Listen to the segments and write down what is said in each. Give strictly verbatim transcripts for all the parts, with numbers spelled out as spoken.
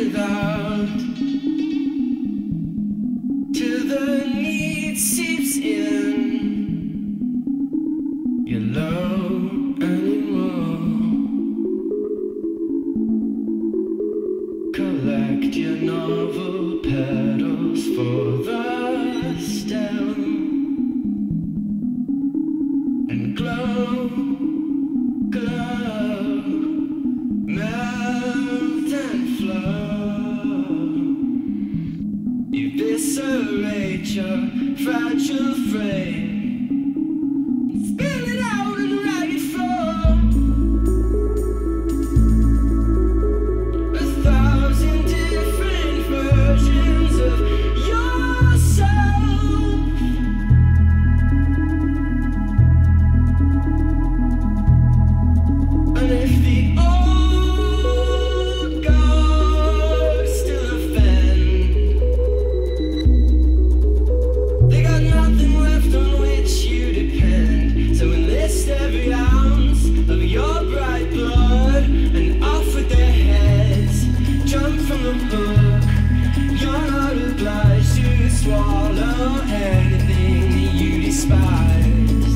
without, till the need seeps in. You're low anymore. Collect your novel petals for the stem and glow, glow, melt and flow. Eviscerate your fragile frame. Spill it out in a ragged flow. A thousand different versions of yourself. And if the old gods still offend, they got nothing left on which you depend. So enlist every ounce of your bright blood and off with their heads. Jump from the hook. You're not obliged to swallow anything that you despise.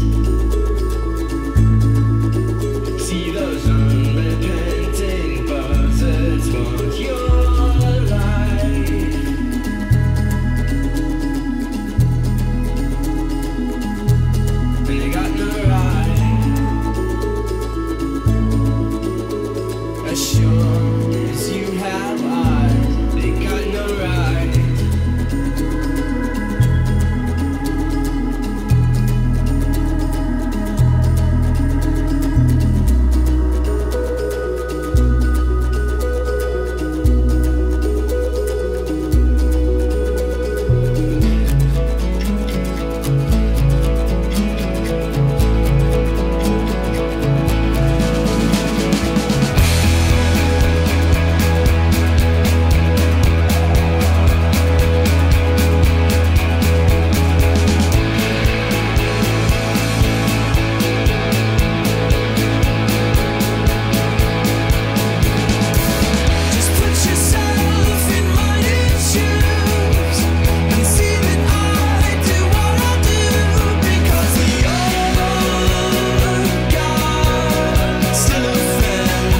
See those unrepenting buzzards want your life. And they got no right, as sure as you have eyes, they got no right. Just put yourself in my shoes and see that I do what I do, because the old gods still offend.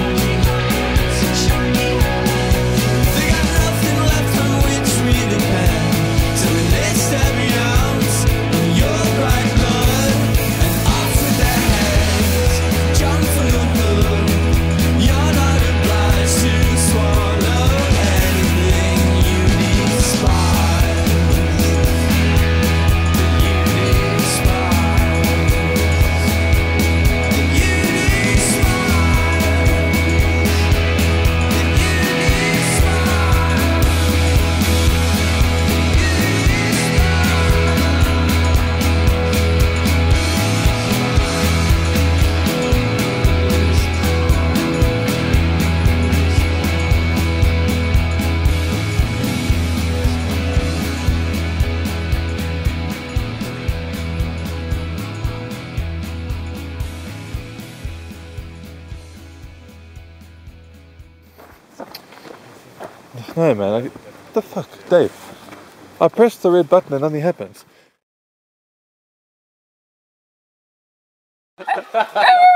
They got nothing left on which we depend. So enlist every ounce of your bright blood and off with their heads. Jump from the hook. You're not obliged to swallow anything you despise. You despise. You despise. No, man. I, what the fuck? Dave. I pressed the red button and nothing happens.